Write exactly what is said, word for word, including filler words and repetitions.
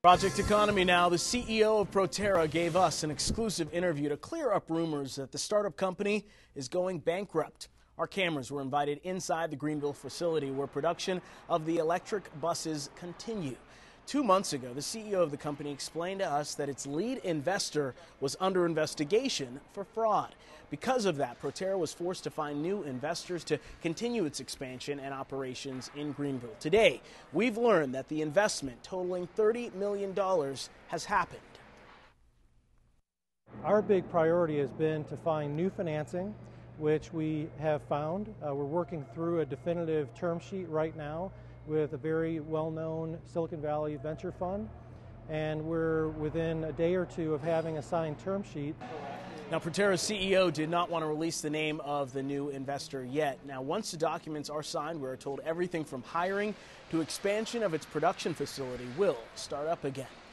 Project Economy now. The C E O of Proterra gave us an exclusive interview to clear up rumors that the startup company is going bankrupt. Our cameras were invited inside the Greenville facility where production of the electric buses continue. Two months ago, the C E O of the company explained to us that its lead investor was under investigation for fraud. Because of that, Proterra was forced to find new investors to continue its expansion and operations in Greenville. Today, we've learned that the investment totaling thirty million dollars has happened. Our big priority has been to find new financing, which we have found. Uh, we're working through a definitive term sheet right now with a very well-known Silicon Valley venture fund, and we're within a day or two of having a signed term sheet. Now, Proterra's C E O did not want to release the name of the new investor yet. Now, once the documents are signed, we're told everything from hiring to expansion of its production facility will start up again.